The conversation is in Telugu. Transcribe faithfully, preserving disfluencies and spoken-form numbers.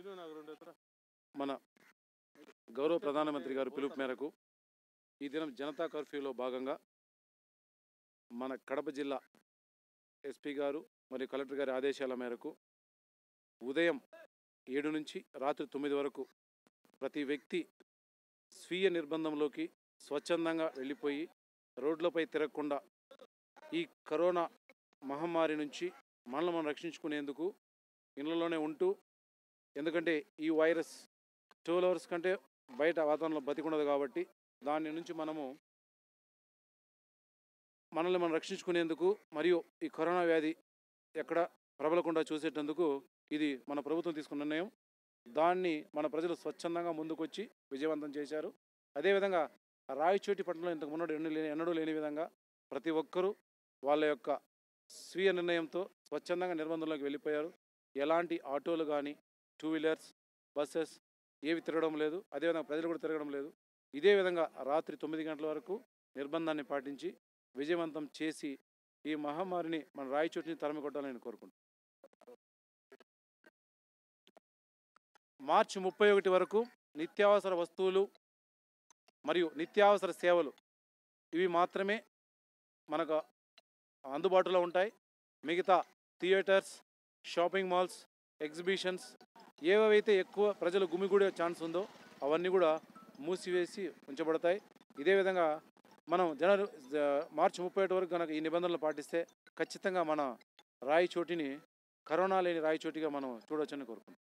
మన గౌరవ ప్రధానమంత్రి గారు పిలుపు మేరకు ఈ దినం జనతా కర్ఫ్యూలో భాగంగా మన కడప జిల్లా ఎస్పీ గారు మరియు కలెక్టర్ గారి ఆదేశాల మేరకు ఉదయం ఏడు నుంచి రాత్రి తొమ్మిది వరకు ప్రతి వ్యక్తి స్వీయ నిర్బంధంలోకి స్వచ్ఛందంగా వెళ్ళిపోయి రోడ్లపై తిరగకుండా ఈ కరోనా మహమ్మారి నుంచి మనల్ని మనం రక్షించుకునేందుకు ఇళ్లలోనే ఉంటూ, ఎందుకంటే ఈ వైరస్ ట్వెల్వ్ అవర్స్ కంటే బయట వాతావరణంలో బతికుండదు కాబట్టి దాని నుంచి మనము మనల్ని మనం రక్షించుకునేందుకు మరియు ఈ కరోనా వ్యాధి ఎక్కడ ప్రబలకుండా చూసేటందుకు ఇది మన ప్రభుత్వం తీసుకున్న నిర్ణయం. దాన్ని మన ప్రజలు స్వచ్ఛందంగా ముందుకొచ్చి విజయవంతం చేశారు. అదేవిధంగా రాయచోటి పట్టణంలో ఇంతకు మున్నడు ఎన్నడూ లేని ఎన్నడూ లేని విధంగా ప్రతి ఒక్కరూ వాళ్ళ యొక్క స్వీయ నిర్ణయంతో స్వచ్ఛందంగా నిర్బంధంలోకి వెళ్ళిపోయారు. ఎలాంటి ఆటోలు కానీ టూ వీలర్స్ బస్సెస్ ఏవి తిరగడం లేదు. అదేవిధంగా ప్రజలు కూడా తిరగడం లేదు. ఇదే విధంగా రాత్రి తొమ్మిది గంటల వరకు నిర్బంధాన్ని పాటించి విజయవంతం చేసి ఈ మహమ్మారిని మన రాయచోటిని తరిమి కొట్టాలని కోరుకుంటున్నాను. మార్చి ముప్పై ఒకటి వరకు నిత్యావసర వస్తువులు మరియు నిత్యావసర సేవలు ఇవి మాత్రమే మనకు అందుబాటులో ఉంటాయి. మిగతా థియేటర్స్, షాపింగ్ మాల్స్, ఎగ్జిబిషన్స్ ఏవైతే ఎక్కువ ప్రజలు గుమిగూడే ఛాన్స్ ఉందో అవన్నీ కూడా మూసివేసి ఉంచబడతాయి. ఇదే విధంగా మనం జనవరి మార్చి ముప్పై ఒకటి వరకు కనుక ఈ నిబంధనలు పాటిస్తే ఖచ్చితంగా మన రాయచోటిని కరోనా లేని రాయచోటిగా మనం చూడవచ్చని కోరుకుంటున్నాం.